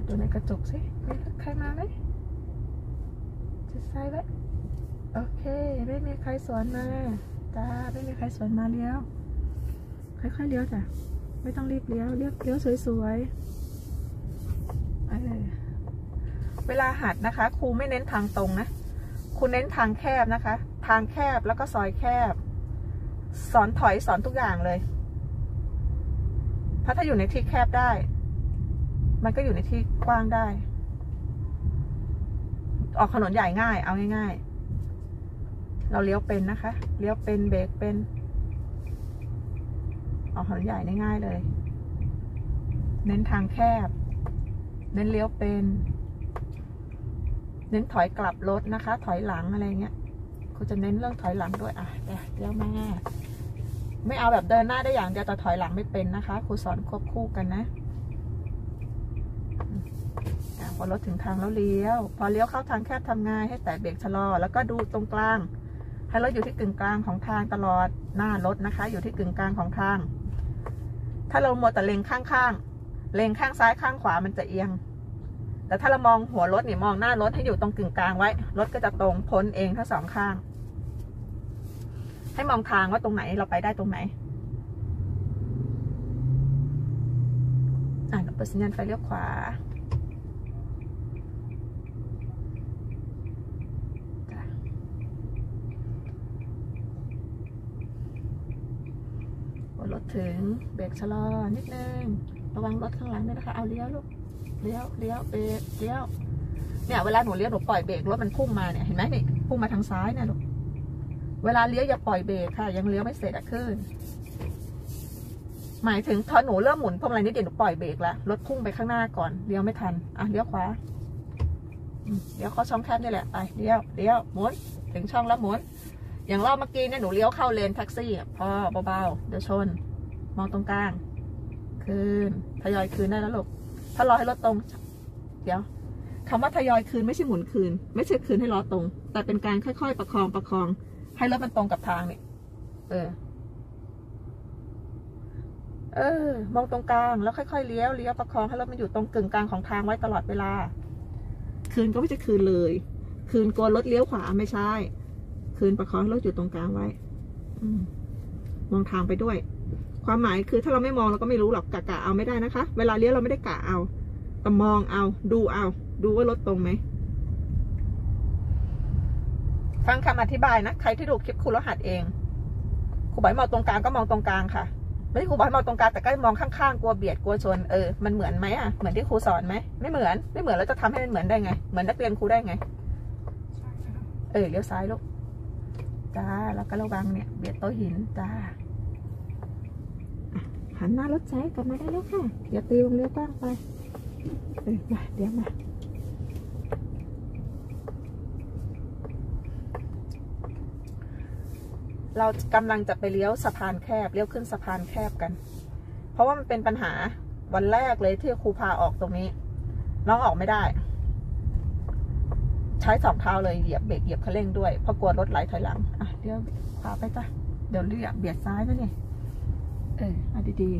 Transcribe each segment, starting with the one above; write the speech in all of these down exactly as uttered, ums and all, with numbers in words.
ดูในกระจกสิมีใครมาไหมจะซ้ายไว้โอเคไม่มีใครสวนมาจ้าไม่มีใครสวนมาเลี้ยวค่อยๆเลี้ยวจ้ะไม่ต้องรีบเลี้ยวเลี้ยวเลี้ยวสวยๆเวลาหัดนะคะครูไม่เน้นทางตรงนะครูเน้นทางแคบนะคะทางแคบแล้วก็ซอยแคบสอนถอยสอนทุกอย่างเลยเพราะถ้าอยู่ในที่แคบได้มันก็อยู่ในที่กว้างได้ออกถนนใหญ่ง่ายเอาง่ายๆเราเลี้ยวเป็นนะคะเลี้ยวเป็นเบรกเป็นออกถนนใหญ่ง่ายๆเลยเน้นทางแคบเน้นเลี้ยวเป็นเน้นถอยกลับรถนะคะถอยหลังอะไรเงี้ยครูจะเน้นเรื่องถอยหลังด้วยอ่ะเดี๋ยวเลี้ยวมาไม่เอาแบบเดินหน้าได้อย่างเดียวแต่ถอยหลังไม่เป็นนะคะครูสอนควบคู่กันนะพอรถถึงทางแล้วเลี้ยวพอเลี้ยวเข้าทางแคบทำไงให้แตะเบรกชะลอแล้วก็ดูตรงกลางให้รถอยู่ที่กึ่งกลางของทางตลอดหน้ารถนะคะอยู่ที่กึ่งกลางของทางถ้าเรามัวแต่เล็งข้างๆเล็งข้างซ้ายข้างขวามันจะเอียงแต่ถ้าเรามองหัวรถเนี่ยมองหน้ารถให้อยู่ตรงกึ่งกลางไว้รถก็จะตรงพ้นเองทั้งสองข้างให้มองทางว่าตรงไหนเราไปได้ตรงไหนอ่ะเราเปิดสัญญาณไฟเลี้ยวขวารถถึงเบรกชะลอนิดนึงระวังรถข้างหลังด้วยนะคะเอาเลี้ยวลูกเลี้ยวเลี้ยวเบรกเลี้ยวเนี่ยเวลาหนูเลี้ยวหนูปล่อยเบรกรถมันพุ่งมาเนี่ยเห็นไหมนี่พุ่งมาทางซ้ายนะลูกเวลาเลี้ยวอย่าปล่อยเบรกค่ะยังเลี้ยวไม่เสร็จอะขึ้นหมายถึงพอหนูเริ่มหมุนพวงอะไรนิดเดียวหนูปล่อยเบรกละรถพุ่งไปข้างหน้าก่อนเลี้ยวไม่ทันอ่ะเลี้ยวขวาเลี้ยวเข้าช่องแคบนี่แหละไปเลี้ยวเลี้ยวหมุนถึงช่องแล้วหมุนอย่างรอบเมื่อกี้เนี่ยหนูเลี้ยวเข้าเลนแท็กซี่พอเบาๆเดี๋ยวชนมองตรงกลางคืนทยอยคืนได้แล้วลูกถ้ารอให้รถตรงเดี๋ยวคำว่าทยอยคืนไม่ใช่หมุนคืนไม่ใช่คืนให้ล้อตรงแต่เป็นการค่อยๆประคองประคองให้รถมันตรงกับทางเนี่ยเออเออมองตรงกลางแล้วค่อยๆเลี้ยวเลี้ยวประคองให้รถมันอยู่ตรงกึ่งกลางของทางไว้ตลอดเวลาคืนก็ไม่ใช่คืนเลยคืนกลัวรถเลี้ยวขวาไม่ใช่คืนประคองรถอยู่ตรงกลางไว้มองทางไปด้วยความหมายคือถ้าเราไม่มองเราก็ไม่รู้หรอกกะกะเอาไม่ได้นะคะเวลาเลี้ยวเราไม่ได้กะเอาแต่มองเอาดูเอาดูว่ารถตรงไหมฟังคำอธิบายนะใครที่ดูคลิปครูรหัสเองครูบอกมองตรงกลางก็มองตรงกลางค่ะไม่ใช่ครูบอกมองตรงกลางแต่ก็มองข้างๆกลัวเบียดกลัวชนเออมันเหมือนไหมอ่ะเหมือนที่ครูสอนไหมไม่เหมือนไม่เหมือนแล้วจะทำให้มันเหมือนได้ไงเหมือนนักเรียนครูได้ไงเออเลี้ยวซ้ายลูกจ้าแล้วก็ระวังเนี่ยเบียดโต๊ะหินจ้าหันหน้ารถซ้ายกลับมาได้แล้วค่ะอย่าตีวงเลี้ยวกว้างไปเออมาเดี๋ยวมาเรากำลังจะไปเลี้ยวสะพานแคบเลี้ยวขึ้นสะพานแคบกันเพราะว่ามันเป็นปัญหาวันแรกเลยที่ครูพาออกตรงนี้น้องออกไม่ได้ใช้สองเท้าเลยเหยียบเบรกเหยียบคันเร่งด้วยเพราะกลัวรถไหลถอยหลังอ่ะเดี๋ยวขวาไปจ้ะเดี๋ยวเลี้ยวเบียดซ้ายนะเนี่ยเออเอาดี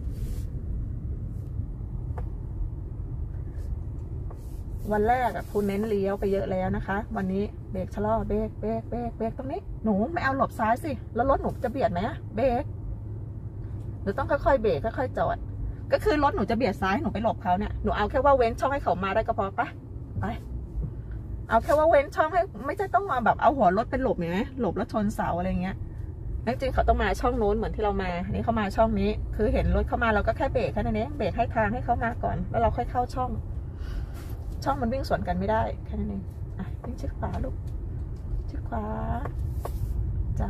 ๆวันแรกอะคุณเน้นเลี้ยวไปเยอะแล้วนะคะวันนี้เบรกชะลอเบรกเบรกเบรกเบรกตรงนี้หนูไม่เอาหลบซ้ายสิแล้วรถหนูจะเบียดไหมอะเบรกหนูต้องค่อยๆเบรกค่อยๆจอดก็คือรถหนูจะเบียดซ้ายหนูไปหลบเขาเนี่ยหนูเอาแค่ว่าเว้นช่องให้เขามาได้ก็พอปะไปเอาแค่ว่าเว้นช่องให้ไม่ใช่ต้องมาแบบเอาหัวรถเป็นหลบอย่างเงี้ยหลบแล้วชนเสาอะไรเงี้ยจริงๆเขาต้องมาช่องโน้นเหมือนที่เรามานี่เขามาช่องนี้คือเห็นรถเข้ามาเราก็แค่เบรกแค่นั้นเองเบรกให้ทางให้เขามาก่อนแล้วเราค่อยเข้าช่องช่องมันวิ่งสวนกันไม่ได้แค่นั้นเองอ่ะวิ่งชิดขวาลูกชิดขวาจ้า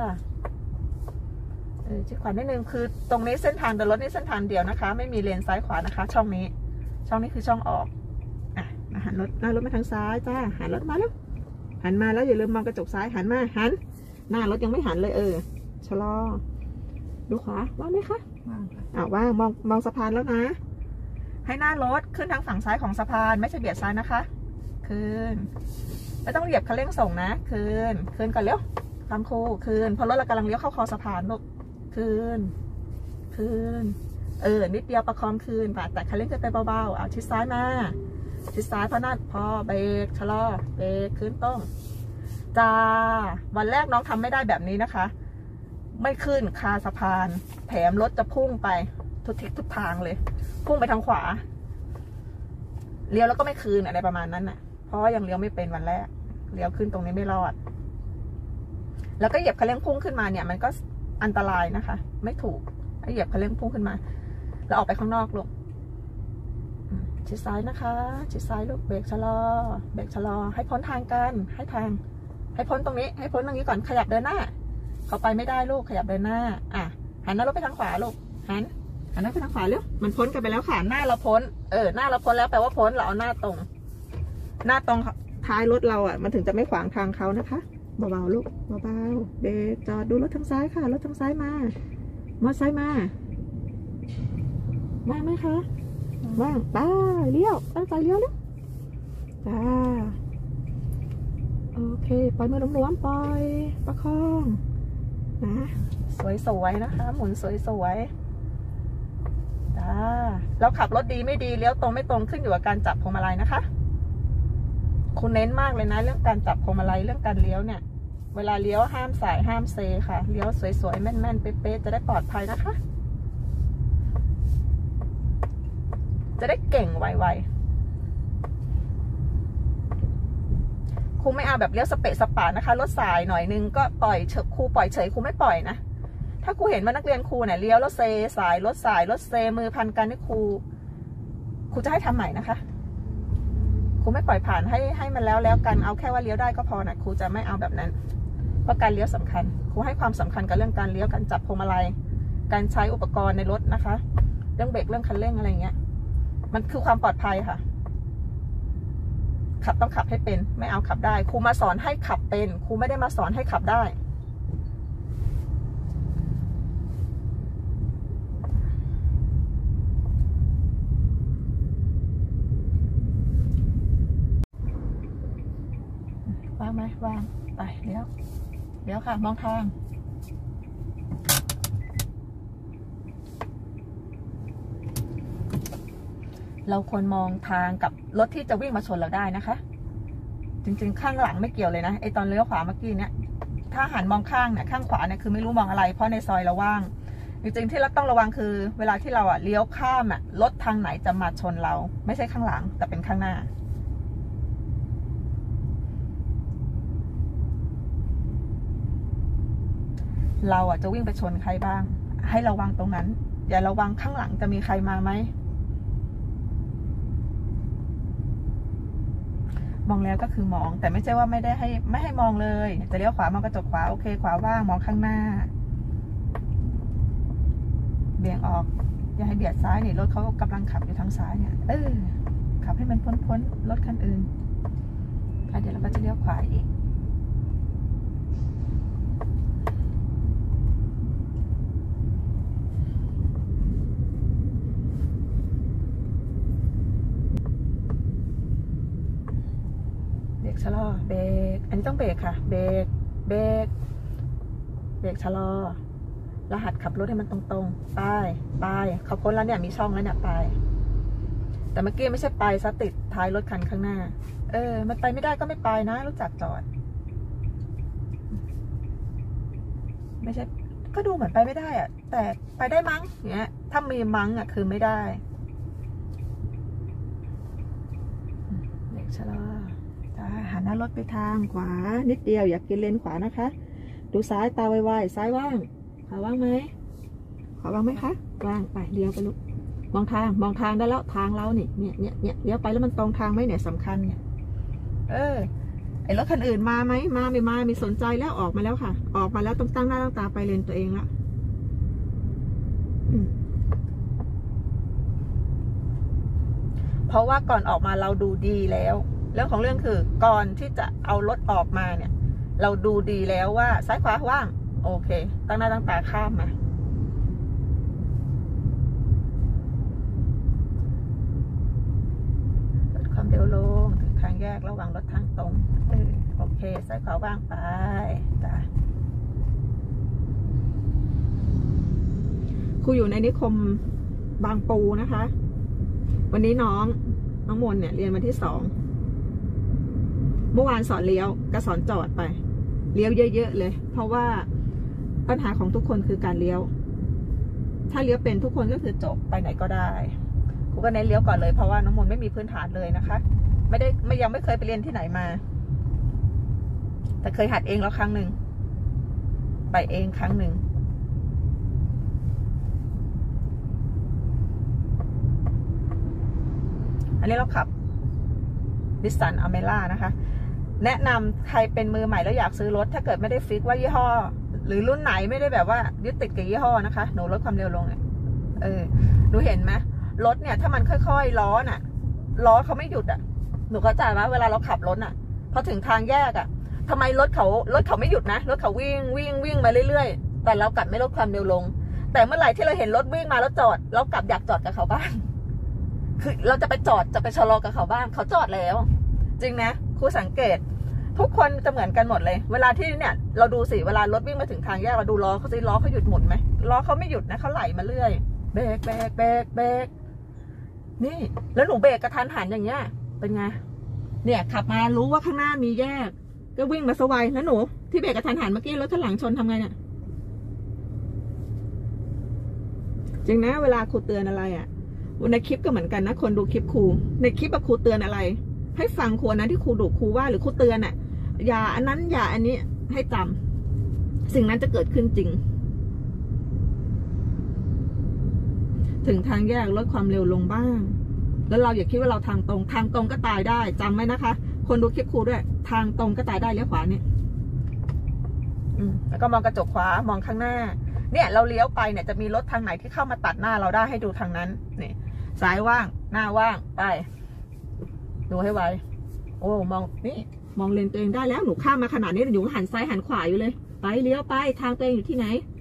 เออชิดขวานิดนึงคือตรงนี้เส้นทางเดินรถนี่เส้นทางเดียวนะคะไม่มีเลนซ้ายขวานะคะช่องนี้ช่องนี้คือช่องออกอ่ะหันรถหน้ารถมาทางซ้ายจ้าหันรถมาแล้วหันมาแล้วอย่าลืมมองกระจกซ้ายหันมาหันหน้ารถยังไม่หันเลยเออชะลอดูขวาว่างไหมคะว่างอ่าว่างมองมองสะพานแล้วนะให้หน้ารถขึ้นทางฝั่งซ้ายของสะพานไม่ใช่เบียดซ้ายนะคะคืนไม่ต้องเหยียบคันเร่งส่งนะคืนคืนก่อนเร็วตามครูคืนพอรถเรากำลังเลี้ยวเข้าคอสะพานลูกคืนคืนเออนิดเดียวประคองคืนแต่คันเร่งขึ้นไปเบาๆเอาชิดซ้ายมาชิดซ้ายพอนั่นพอเบรกชะลอเบรกขึ้นตรงจ้าวันแรกน้องทำไม่ได้แบบนี้นะคะไม่ขึ้นคาสะพานแถมรถจะพุ่งไปทุกทิศทุกทางเลยพุ่งไปทางขวาเลี้ยวแล้วก็ไม่คืนอะไรประมาณนั้นน่ะเพราะว่ายังเลี้ยวไม่เป็นวันแรกเลี้ยวขึ้นตรงนี้ไม่รอดแล้วก็เหยียบคันเร่งพุ่งขึ้นมาเนี่ยมันก็อันตรายนะคะไม่ถูกเหยียบคันเร่งพุ่งขึ้นมาแล้วออกไปข้างนอกลูกชิดซ้ายนะคะชิดซ้ายลูกเบรกชะลอเบรกชะลอให้พ้นทางกันให้ทางให้พ้นตรงนี้ให้พ้นตรงนี้ก่อนขยับเดินหน้าเขาไปไม่ได้ลูกขยับเดินหน้าอ่ะหันหน้ารถไปทางขวาลูกหันหันหน้าไปทางขวาเร็วมันพ้นกันไปแล้วค่ะหน้าเราพ้นเออหน้าเราพ้นแล้วแปลว่าพ้นเราเอาหน้าตรงหน้าตรงท้ายรถเราอ่ะมันถึงจะไม่ขวางทางเขานะคะเบาๆลูกเบาๆเบรกจอดดูรถทางซ้ายค่ะรถทางซ้ายมามอเตอร์ไซค์มาว่างไหมคะว่างป้าเลี้ยวตั้งใจเลี้ยวแล้วจ้าโอเคปล่อยมือล้มๆปล่อยประคองนะสวยๆนะคะหมุนสวยๆจ้าเราขับรถดีไม่ดีเลี้ยวตรงไม่ตรงขึ้นอยู่กับการจับพวงมาลัยนะคะคุณเน้นมากเลยนะเรื่องการจับพวงมาลัยเรื่องการเลี้ยวเนี่ยเวลาเลี้ยวห้ามสายห้ามเซค่ะเลี้ยวสวยๆแม่นๆเป๊ะๆจะได้ปลอดภัยนะคะจะได้เก่งไวๆครูไม่เอาแบบเลี้ยวสเปะสปานะคะรถสายหน่อยนึงก็ปล่อยเฉยครูปล่อยเฉยครูไม่ปล่อยนะถ้าครูเห็นว่านักเรียนครูเนี่ยเลี้ยวรถเซสายรถสายรถเซมือพันกันนี่ครูครูจะให้ทำใหม่นะคะครูไม่ปล่อยผ่านให้ให้มันแล้วแล้วกันเอาแค่ว่าเลี้ยวได้ก็พอนะครูจะไม่เอาแบบนั้นเพราะการเลี้ยวสำคัญครูให้ความสำคัญกับเรื่องการเลี้ยวการจับพวงมาลัยการใช้อุปกรณ์ในรถนะคะเรื่องเบรกเรื่องคันเร่งอะไรอย่างเงี้ยมันคือความปลอดภัยค่ะขับต้องขับให้เป็นไม่เอาขับได้ครูมาสอนให้ขับเป็นครูไม่ได้มาสอนให้ขับได้ว่างไหมว่างไปเดี๋ยวเดี๋ยวค่ะมองทางเราควรมองทางกับรถที่จะวิ่งมาชนเราได้นะคะจริงๆข้างหลังไม่เกี่ยวเลยนะไอตอนเลี้ยวขวาเมื่อกี้เนี่ยถ้าหันมองข้างเนี่ยข้างขวาเนี่ยคือไม่รู้มองอะไรเพราะในซอยเราว่างจริงๆที่เราต้องระวังคือเวลาที่เราอ่ะเลี้ยวข้ามอ่ะรถทางไหนจะมาชนเราไม่ใช่ข้างหลังแต่เป็นข้างหน้าเราอ่ะจะวิ่งไปชนใครบ้างให้ระวังตรงนั้นอย่าระวังข้างหลังจะมีใครมาไหมมองแล้วก็คือมองแต่ไม่ใช่ว่าไม่ได้ให้ไม่ให้มองเลยจะเลี้ยวขวามองกระจกขวาโอเคขวาว่างมองข้างหน้าเบี่ยงออกอย่าให้เบียดซ้ายนี่รถเขากำลังขับอยู่ทางซ้ายเนี่ยเออขับให้มันพ้นพ้นรถคันอื่นเดี๋ยวเราก็จะเลี้ยวขวาอีกชะลอเบรกอันนี้ต้องเบรกค่ะเบรกเบรกเบรกชะลอแล้วหัดขับรถให้มันตรงๆไปไปเขาพ้นแล้วเนี่ยมีช่องแล้วเนี่ยไปแต่เมื่อกี้ไม่ใช่ไปซะติดท้ายรถคันข้างหน้าเออมันไปไม่ได้ก็ไม่ไปนะรู้จักจอดไม่ใช่ก็ดูเหมือนไปไม่ได้อะแต่ไปได้มั้งเนี้ยถ้ามีมั้งอ่ะคือไม่ได้เบรกชะลอหันหน้ารถไปทางขวานิดเดียวอย่ากินเลนขวานะคะดูซ้ายตาไวๆซ้ายว่างขวาว่างไหมขวาว่างไหมคะว่างไปเลี้ยวไปลูกมองทางมองทางได้แล้วทางเราเนี่ยเนี่ยเนี่ยเนี่ยเลี้ยวไปแล้วมันตรงทางไหมเนี่ยสำคัญเนี่ยเออไอรถคันอื่นมาไหมมาไม่มามีสนใจแล้วออกมาแล้วค่ะออกมาแล้วต้องตั้งหน้าตั้งตาไปเลนตัวเองละเพราะว่าก่อนออกมาเราดูดีแล้วเรื่องของเรื่องคือก่อนที่จะเอารถออกมาเนี่ยเราดูดีแล้วว่าซ้ายขวาว่างโอเคตั้งหน้าตั้งตาข้ามมาลดความเร็วลงถึงทางแยกระหว่างรถทางตรงเออโอเคซ้ายขวาว่างไปจ้ะครูอยู่ในนิคมบางปูนะคะ วันนี้น้องน้องมนเนี่ยเรียนวันที่สองเมื่อวานสอนเลี้ยวก็สอนจอดไปเลี้ยวเยอะๆเลยเพราะว่าปัญหาของทุกคนคือการเลี้ยวถ้าเลี้ยวเป็นทุกคนก็คือจบไปไหนก็ได้ครูก็เน้นเลี้ยวก่อนเลยเพราะว่าน้องมนไม่มีพื้นฐานเลยนะคะไม่ได้ไม่ยังไม่เคยไปเรียนที่ไหนมาแต่เคยหัดเองแล้วครั้งหนึ่งไปเองครั้งหนึ่งอันนี้เราขับนิสสันอเมร่านะคะแนะนำใครเป็นมือใหม่แล้วอยากซื้อรถถ้าเกิดไม่ได้ฟิกว่ายี่ห้อหรือรุ่นไหนไม่ได้แบบว่ายึดติดกับยี่ห้อนะคะหนูลดความเร็วลงเนี่ยเออหนูเห็นไหมรถเนี่ยถ้ามันค่อยๆล้อน่ะล้อเขาไม่หยุดอ่ะหนูเข้าใจไหมเวลาเราขับรถอ่ะพอถึงทางแยกอ่ะทำไมรถเขารถเขาไม่หยุดนะรถเขาวิ่งวิ่งวิ่งมาเรื่อยๆแต่เรากลับไม่ลดความเร็วลงแต่เมื่อไหร่ที่เราเห็นรถวิ่งมาแล้วจอดเรากลับอยากจอดกับเขาบ้างคือเราจะไปจอดจะไปชะลอกับเขาบ้างเขาจอดแล้วจริงนะครูสังเกตทุกคนจะเหมือนกันหมดเลยเวลาที่เนี่ยเราดูสิเวลารถวิ่งมาถึงทางแยกเราดูล้อเขาสิล้อเขาหยุดหมุนไหมล้อเขาไม่หยุดนะเขาไหลมาเรื่อยเบรกเบรกเบรกเบรกนี่แล้วหนูเบรกกระทันหันอย่างเงี้ยเป็นไงเนี่ยขับมารู้ว่าข้างหน้ามีแยกก็วิ่งมาสวายแล้วหนูที่เบรกกระทันหันเมื่อกี้รถข้างหลังชนทำไงเนี่ยจริงนะเวลาครูเตือนอะไรอ่ะในคลิปก็เหมือนกันนะคนดูคลิปครูในคลิปครูเตือนอะไรให้ฟังครูนะที่ครูดุครูว่าหรือครูเตือนอ่ะอย่าอันนั้นอย่าอันนี้ให้จำสิ่งนั้นจะเกิดขึ้นจริงถึงทางแยกลดความเร็วลงบ้างแล้วเราอย่าคิดว่าเราทางตรงทางตรงก็ตายได้จำไว้นะคะคนดูคลิปครูด้วยทางตรงก็ตายได้เลี้ยวขวาเนี่ยอืมแล้วก็มองกระจกขวามองข้างหน้าเนี่ยเราเลี้ยวไปเนี่ยจะมีรถทางไหนที่เข้ามาตัดหน้าเราได้ให้ดูทางนั้นนี่ซ้ายว่างหน้าว่างไปดูให้ไวโอ้มองนี่มองเลนตัวเองได้แล้วหนูข้ามมาขนาดนี้หนูหันซ้ายหันขวาอยู่เลยไปเลี้ยวไปทางตัวเองอยู่ที่ไหน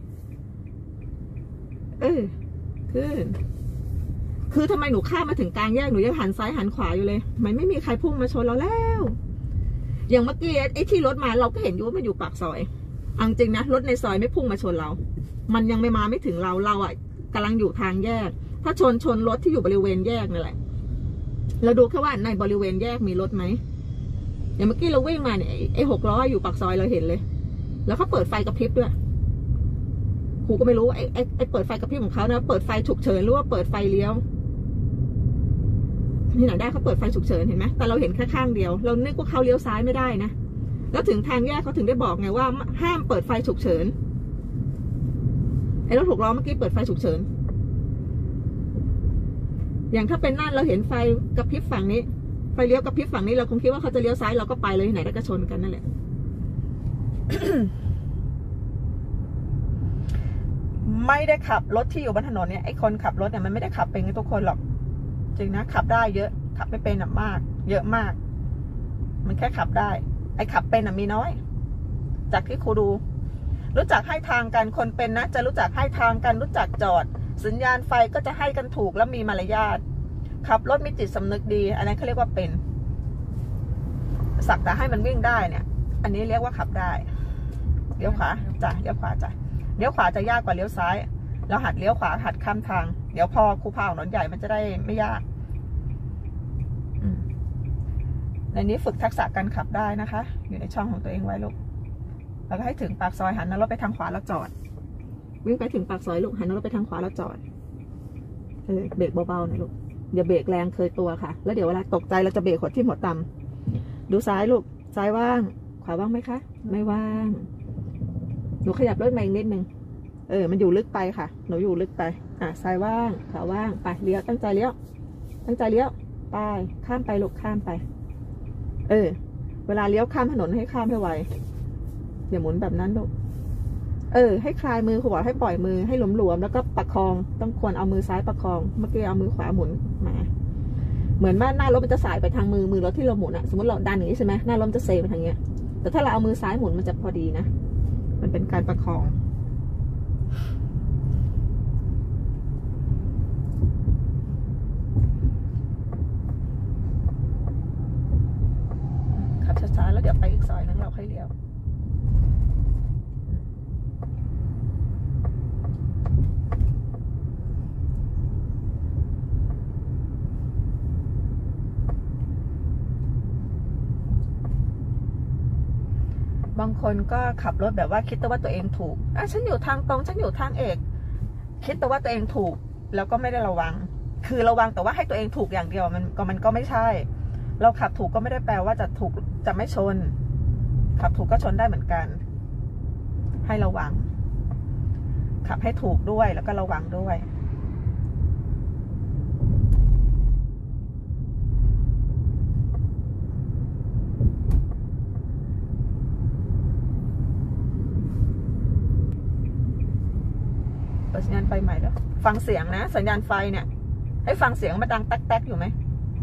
เออคือคือทำไมหนูข้ามมาถึงกลางแยกหนูยังหันซ้ายหันขวาอยู่เลยมันไม่มีใครพุ่งมาชนเราแล้วอย่างเมื่อกี้ไอ้ที่รถมาเราก็เห็นอยู่ว่ามันอยู่ปากซอยเอาจริงนะรถในซอยไม่พุ่งมาชนเรามันยังไม่มาไม่ถึงเราเราอ่ะกำลังอยู่ทางแยกถ้าชนชนรถที่อยู่บริเวณแยกนั่นแหละเราดูแค่ว่าในบริเวณแยกมีรถไหมอย่างเมื่อกี้เราวิ่งมาเนี่ยไอ้หกล้ออยู่ปากซอยเราเห็นเลยแล้วเขาเปิดไฟกระพริบด้วยครูก็ไม่รู้ไอ้ไอ้ไอ้เปิดไฟกระพริบของเขานะเปิดไฟฉุกเฉินหรือว่าเปิดไฟเลี้ยวที่ไหนได้เขาเปิดไฟฉุกเฉินเห็นไหมแต่เราเห็นแค่ข้างเดียวเรานึกว่าเขาเลี้ยวซ้ายไม่ได้นะแล้วถึงทางแยกเขาถึงได้บอกไงว่าห้ามเปิดไฟฉุกเฉินไอ้รถหกล้อเมื่อกี้เปิดไฟฉุกเฉินอย่างถ้าเป็นนั่นเราเห็นไฟกระพริบฝั่งนี้ไฟเลี้ยวกระพริบฝั่งนี้เราคงคิดว่าเขาจะเลี้ยวซ้ายเราก็ไปเลยไหนได้ก็ชนกันนั่นแหละ ไม่ได้ขับรถที่อยู่บนถนนเนี่ยไอ้คนขับรถเนี่ยมันไม่ได้ขับเป็นทุกคนหรอกจริงนะขับได้เยอะขับไม่เป็นมากเยอะมากมันแค่ขับได้ไอ้ขับเป็นมีน้อยจากที่ครูดูรู้จักให้ทางกันคนเป็นนะจะรู้จักให้ทางกันรู้จักจอดสัญญาณไฟก็จะให้กันถูกและมีมารยาทขับรถมีจิตสำนึกดีอันนั้นเขาเรียกว่าเป็นสักแต่ให้มันวิ่งได้เนี่ยอันนี้เรียกว่าขับได้เลี้ยวขวาจ้ะเลี้ยวขวาจ้ะเลี้ยวขวาจะยากกว่าเลี้ยวซ้ายแล้วหัดเลี้ยวขวาหัดข้ามทางเดี๋ยวพอครูพาถนนใหญ่มันจะได้ไม่ยากในนี้ฝึกทักษะการขับได้นะคะอยู่ในช่องของตัวเองไว้ลูกแล้วก็ให้ถึงปากซอยหันรถไปทางขวาแล้วจอดวิ่งไปถึงปากซอยลูกหันรถไปทางขวาแล้วจอดเออเบรกเบาๆนะลูกอย่าเบรกแรงเคยตัวค่ะแล้วเดี๋ยวเวลาตกใจเราจะเบรกหัวทิ่มหัวต่ำดูซ้ายลูกซ้ายว่างขวาว่างไหมคะไม่ว่างหนูขยับรถมาอีกนิดนึงเออมันอยู่ลึกไปค่ะหนูอยู่ลึกไปอ่ะซ้ายว่างขวาว่างไปเลี้ยวตั้งใจเลี้ยวตั้งใจเลี้ยวไปข้ามไปลูกข้ามไปเออเวลาเลี้ยวข้ามถนนให้ข้ามให้ไวอย่าหมุนแบบนั้นลูกเออให้คลายมือครูบอกให้ปล่อยมือให้หลวมๆแล้วก็ประคองต้องควรเอามือซ้ายประคองเมื่อกี้เอามือขวาหมุนมาเหมือนว่าหน้ารถมันจะสายไปทางมือมือรถที่เราหมุนอะสมมติเราดันอย่างนี้ใช่ไหมหน้ารถจะเซไปทางเนี้ยแต่ถ้าเราเอามือซ้ายหมุนมันจะพอดีนะมันเป็นการประคองขับช้าๆแล้วเดี๋ยวไปอีกซอยนึงเราค่อยเลี้ยวางคนก็ขับรถแบบว่าคิดแต่ว่าตัวเองถูกอ่ะฉันอยู่ทางตรงฉันอยู่ทางเอกคิดแต่ว่าตัวเองถูกแล้วก็ไม่ได้ระวังคือระวังแต่ว่าให้ตัวเองถูกอย่างเดียวมันก็มันก็ไม่ใช่เราขับถูกก็ไม่ได้แปลว่าจะถูกจะไม่ชนขับถูกก็ชนได้เหมือนกันให้ระวังขับให้ถูกด้วยแล้วก็ระวังด้วยเปิดสัญญาณไฟใหม่แล้วฟังเสียงนะสัญญาณไฟเนี่ยให้ฟังเสียงมันดังแต๊กๆอยู่ไหม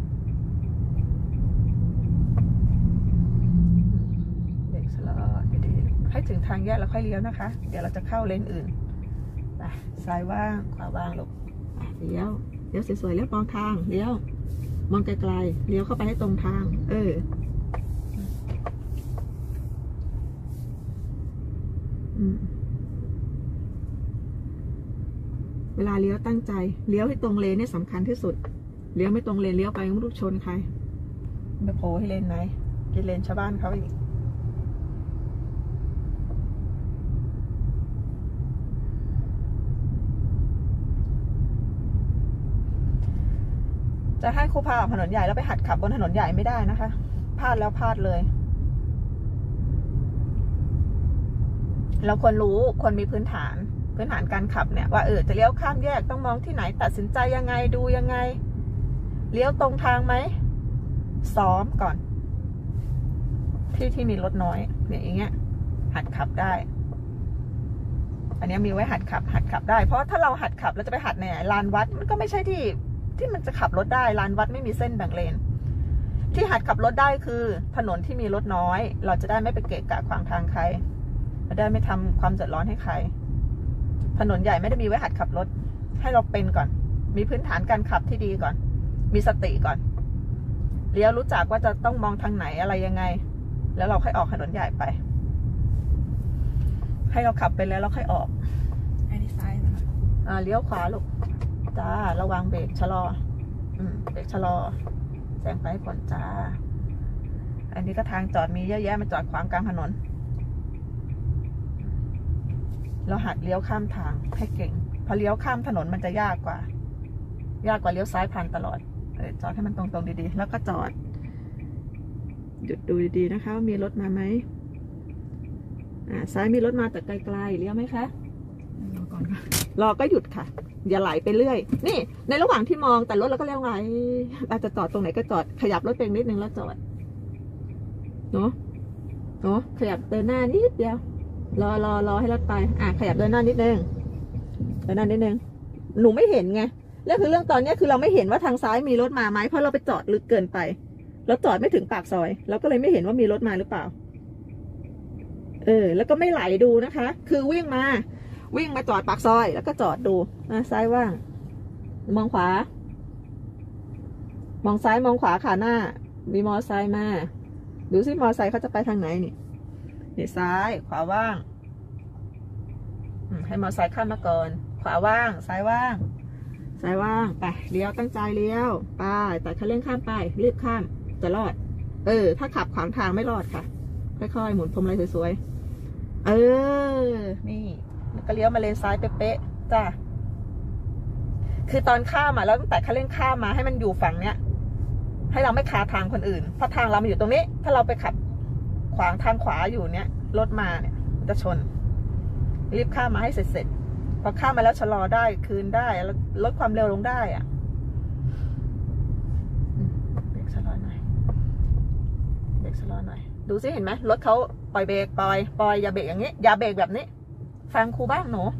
เบรกชะลอดีๆให้ถึงทางแยกแล้วค่อยเลี้ยวนะคะเดี๋ยวเราจะเข้าเลนอื่นไปซ้ายว่างขวาว่างลูกเลี้ยวเลี้ยวสวยๆเลี้ยวมองทางเลี้ยวมองไกลๆเลี้ยวเข้าไปให้ตรงทางเอออืมเวลาเลี้ยวตั้งใจเลี้ยวให้ตรงเลนนี่สำคัญที่สุดเลี้ยวไม่ตรงเลนเลี้ยวไปไม่รู้ชนใครไปโผล่ให้เลนไหนกินเลนชาวบ้านเขาอีกจะให้ครูพาออกถนนใหญ่แล้วไปหัดขับบนถนนใหญ่ไม่ได้นะคะพลาดแล้วพลาดเลยเราควรรู้ควรมีพื้นฐานพื้นฐานการขับเนี่ยว่าเออจะเลี้ยวข้ามแยกต้องมองที่ไหนตัดสินใจยังไงดูยังไงเลี้ยวตรงทางไหมซ้อมก่อนที่ที่มีรถน้อยเนี่ยอย่างเงี้ยหัดขับได้อันนี้มีไว้หัดขับหัดขับได้เพราะถ้าเราหัดขับเราจะไปหัดในลานวัดมันก็ไม่ใช่ที่ที่มันจะขับรถได้ลานวัดไม่มีเส้นแบ่งเลนที่หัดขับรถได้คือถนนที่มีรถน้อยเราจะได้ไม่ไปเกะกะขวางทางใครจะได้ไม่ทำความเดือดร้อนให้ใครถนนใหญ่ไม่ได้มีไว้หัดขับรถให้เราเป็นก่อนมีพื้นฐานการขับที่ดีก่อนมีสติก่อนเลี้ยวรู้จักว่าจะต้องมองทางไหนอะไรยังไงแล้วเราค่อยออกถนนใหญ่ไปให้เราขับไปแล้วเราค่อยออกอันนี้ซ้ายนะคะอ่าเลี้ยวขวาลูกจ้าระวังเบรกชะลออืมเบรกชะลอแซงไปก่อนจ้าอันนี้ก็ทางจอดมีเยอะแยะมาจอดขวางกลางถนนเราหัดเลี้ยวข้ามทางให้เก่งพอเลี้ยวข้ามถนนมันจะยากกว่ายากกว่าเลี้ยวซ้ายผ่านตลอดเออจอดให้มันตรงๆดีๆแล้วก็จอดหยุดดูดีๆนะคะว่ามีรถมาไหมอ่าซ้ายมีรถมาแต่ไกลๆเลี้ยวไหมคะรอก่อนค่ะรอก็หยุดค่ะอย่าไหลไปเรื่อยนี่ในระหว่างที่มองแต่รถเราก็เลี้ยวไหลอาจจะจอดตรงไหนก็จอดขยับรถเองนิดนึงแล้วจอดเนาะเนาะขยับเดินหน้านิดเดียวรอรอรอให้รถไปอ่ะขยับเดินหน้านิดนึงเดินหน้านิดนึงหนูไม่เห็นไงแล้วคือเรื่องตอนนี้คือเราไม่เห็นว่าทางซ้ายมีรถมาไหมเพราะเราไปจอดลึกเกินไปเราจอดไม่ถึงปากซอยเราก็เลยไม่เห็นว่ามีรถมาหรือเปล่าเออแล้วก็ไม่ไหลดูนะคะคือวิ่งมาวิ่งมาจอดปากซอยแล้วก็จอดดูอ่ะซ้ายว่างมองขวามองซ้ายมองขวาขาหน้ามีมอไซค์มาดูซิมอไซค์เขาจะไปทางไหนนี่นี่ซ้ายขวาว่างให้มอไซค์ข้ามมาก่อนขวาว่างซ้ายว่างซ้ายว่างไปเลี้ยวตั้งใจเลี้ยวไปแต่คันเร่งข้ามไปรีบข้ามจะรอดเออถ้าขับขวางทางไม่รอดค่ะค่อยๆหมุนพรมอะไรสวยๆเออนี่ก็เลี้ยวมาเลนซ้ายเป๊ะๆจ้าคือตอนข้ามมาแล้วตั้งแต่คันเร่งข้ามมาให้มันอยู่ฝั่งเนี้ยให้เราไม่คาทางคนอื่นเพราะทางเรามันอยู่ตรงนี้ถ้าเราไปขับขวางทางขวาอยู่เนี้ยรถมาเนี่ยจะชนรีบข้ามมาให้เสร็จๆพอข้ามมาแล้วชะลอได้คืนได้แล้วลดความเร็วลงได้อ่ะเบรกชะลอหน่อยเบรกชะลอหน่อยดูซิเห็นไหมรถเขาปล่อยเบรกปล่อยปล่อยอย่าเบรกอย่างนี้อย่าเบรกแบบนี้ฟังครูบ้างหนู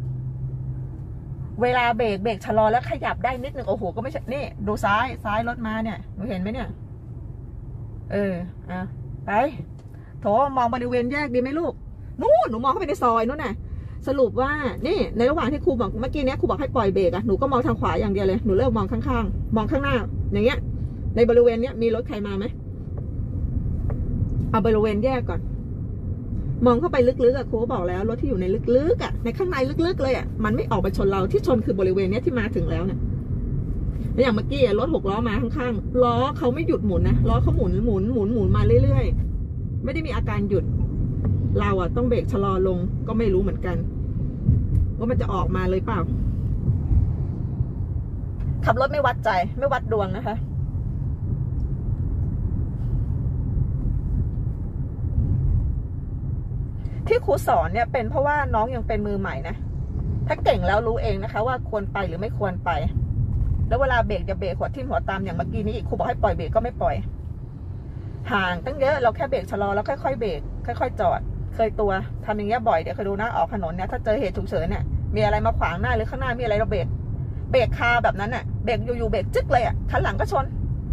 เวลาเบรกเบรกชะลอแล้วขยับได้นิดนึงโอ้โหก็ไม่ใช่นี่ดูซ้ายซ้ายรถมาเนี่ยหนูเห็นไหมเนี่ยเอออ่ะไปโถมองบริเวณแยกดีไหมลูกนู่นหนูมองเข้าไปในซอยนู่นน่ะสรุปว่านี่ในระหว่างที่ครูบอกเมื่อกี้เนี้ยครูบอกให้ปล่อยเบรกอ่ะหนูก็มองทางขวาอย่างเดียวเลยหนูเลิกมองข้างๆมองข้างหน้าอย่างเงี้ยในบริเวณเนี้ยมีรถใครมาไหมเอาบริเวณแยกก่อนมองเข้าไปลึกๆอ่ะครูบอกแล้วรถที่อยู่ในลึกๆอ่ะในข้างในลึกๆเลยอ่ะมันไม่ออกไปชนเราที่ชนคือบริเวณเนี้ยที่มาถึงแล้วเนี่ยอย่างเมื่อกี้รถหกล้อมาข้างๆล้อเขาไม่หยุดหมุนนะล้อเขาหมุนหมุนหมุนหมุนมาเรื่อยๆไม่ได้มีอาการหยุดเราอ่ะต้องเบรกชะลอลงก็ไม่รู้เหมือนกันว่ามันจะออกมาเลยเปล่าขับรถไม่วัดใจไม่วัดดวงนะคะที่ครูสอนเนี่ยเป็นเพราะว่าน้องยังเป็นมือใหม่นะถ้าเก่งแล้วรู้เองนะคะว่าควรไปหรือไม่ควรไปแล้วเวลาเบรกจะเบรกหัวทิ่มหัวตามอย่างเมื่อกี้นี้อีกครูบอกให้ปล่อยเบรกก็ไม่ปล่อยห่างตั้งเยอะเราแค่เบรกชะลอแล้วค่อยๆเบรกค่อยๆจอดเคยตัวทำอย่างเงี้ยบ่อยเดี๋ยวเคยดูนะออกถนนเนี่ยถ้าเจอเหตุฉุกเฉินเนี่ยมีอะไรมาขวางหน้าหรือข้างหน้ามีอะไรเราเบรกเบรกคาแบบนั้นน่ะเบรกอยู่ๆเบรกจึ๊กเลยอ่ะคันหลังก็ชน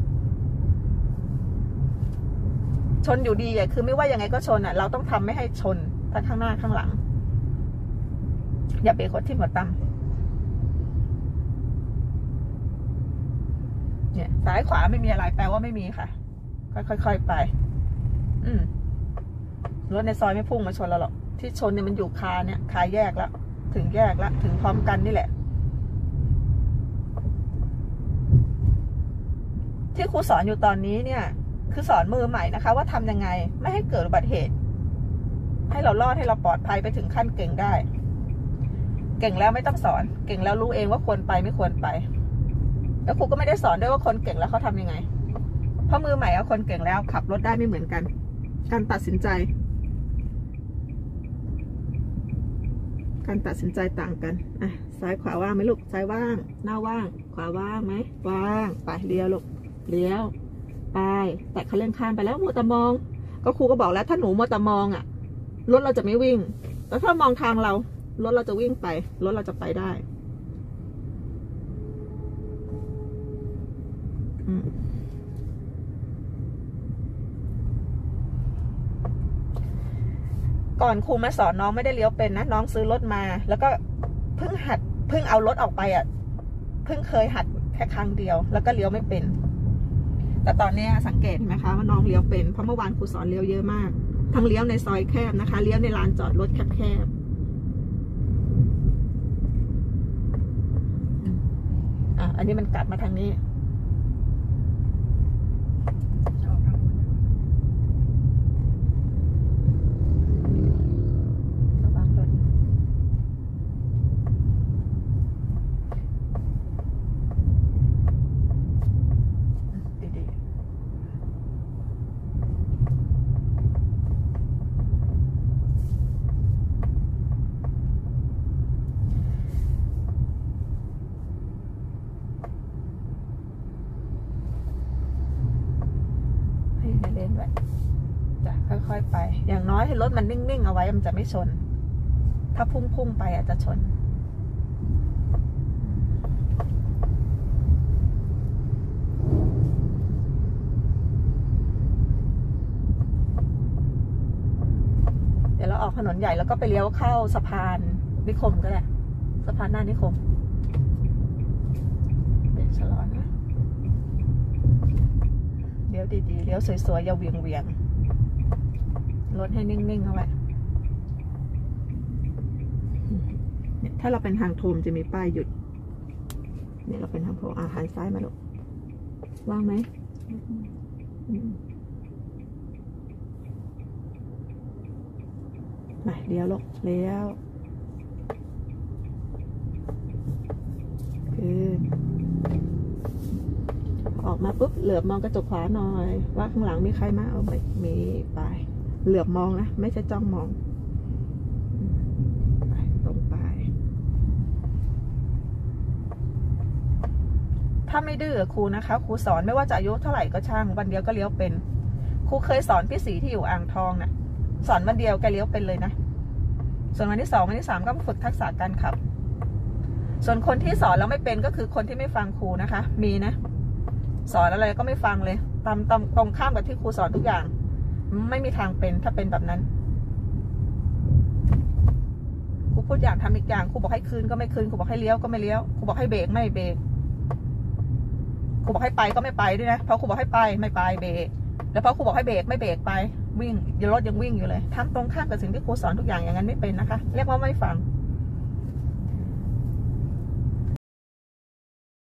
ชนอยู่ดีอ่ะคือไม่ว่ายังไงก็ชนอ่ะเราต้องทำไม่ให้ชนทั้งข้างหน้าข้างหลังอย่าเบรกหัวทิ่มหัวตามเนี่ยซ้ายขวาไม่มีอะไรแปลว่าไม่มีค่ะค่อยๆไปอืมรถในซอยไม่พุ่งมาชนเราหรอกที่ชนเนี่ยมันอยู่คาเนี่ยคาแยกแล้วถึงแยกแล้วถึงพร้อมกันนี่แหละที่ครูสอนอยู่ตอนนี้เนี่ยคือสอนมือใหม่นะคะว่าทำยังไงไม่ให้เกิดอุบัติเหตุให้เรารอดให้เราปลอดภัยไปถึงขั้นเก่งได้เก่งแล้วไม่ต้องสอนเก่งแล้วรู้เองว่าควรไปไม่ควรไปแล้วครูก็ไม่ได้สอนด้วยว่าคนเก่งแล้วเขาทำยังไงเพราะมือใหม่กับคนเก่งแล้วขับรถได้ไม่เหมือนกันการตัดสินใจการตัดสินใจต่างกันอ่ะซ้ายขวาว่างไหมลูกซ้ายว่างหน้าว่างขวาว่างไหมว่างไปเลี้ยวลูกเลี้ยวไปแต่คันเร่งข้ามไปแล้วมัวแต่มองก็ครูก็บอกแล้วถ้าหนูมัวแต่มองอ่ะรถเราจะไม่วิ่งแต่ถ้ามองทางเรารถเราจะวิ่งไปรถเราจะไปได้อืมก่อนครูมาสอนน้องไม่ได้เลี้ยวเป็นนะน้องซื้อรถมาแล้วก็เพิ่งหัดเพิ่งเอารถออกไปอ่ะเพิ่งเคยหัดแค่ครั้งเดียวแล้วก็เลี้ยวไม่เป็นแต่ตอนนี้สังเกตไหมคะว่าน้องเลี้ยวเป็นเพราะเมื่อวานครูสอนเลี้ยวเยอะมากทั้งเลี้ยวในซอยแคบนะคะเลี้ยวในลานจอดรถแคบๆอ่ะอันนี้มันกัดมาทางนี้เล่นไว้จะค่อยๆไปอย่างน้อยให้รถมันนิ่งๆเอาไว้มันจะไม่ชนถ้าพุ่งๆไปอาจจะชนเดี๋ยวเราออกถนนใหญ่แล้วก็ไปเลี้ยวเข้าสะพานนิคมก็ได้สะพานหน้านิคมเบรกชะลอนะเลี้ยวดีๆเลี้ยวสวยๆอย่าเวียงเวียงรถให้นิ่งๆเอาไว้เนี่ยถ้าเราเป็นทางโทมจะมีป้ายหยุดเนี่ยเราเป็นทางโทมอาหันซ้ายมาลูกว่างไหมมาเลี้ยวลูกเลี้ยวคือออกมาปุ๊บเหลือบมองกระจกขวาหน่อยว่าข้างหลังมีใครมาเอาไปมีไปเหลือบมองนะไม่ใช่จ้องมองไปตรงไปถ้าไม่ดื้อครูนะคะครูสอนไม่ว่าจะอายุเท่าไหร่ก็ช่างวันเดียวก็เลี้ยวเป็นครูเคยสอนพี่สีที่อยู่อ่างทองนะ่ะสอนวันเดียวแกเลี้ยวเป็นเลยนะส่วนวันที่สองวันที่สามก็ฝึกทักษะการขับส่วนคนที่สอนแล้วไม่เป็นก็คือคนที่ไม่ฟังครูนะคะมีนะสอนอะไรก็ไม่ฟังเลยตามตามตรงข้ามกับที่ครูสอนทุกอย่างไม่มีทางเป็นถ้าเป็นแบบนั้นครูพูดอย่างทำอีกอย่างครูบอกให้คืนก็ไม่คืนครูบอกให้เลี้ยวก็ไม่เลี้ยวครูบอกให้เบรกไม่เบรกครูบอกให้ไปก็ไม่ไปด้วยนะเพราะครูบอกให้ไปไม่ไปเบรกแล้วพอครูบอกให้เบรกไม่เบรกไปวิ่งรถยังวิ่งอยู่เลยทำตรงข้ามกับสิ่งที่ครูสอนทุกอย่างอย่างนั้นไม่เป็นนะคะเรียกว่าไม่ฟัง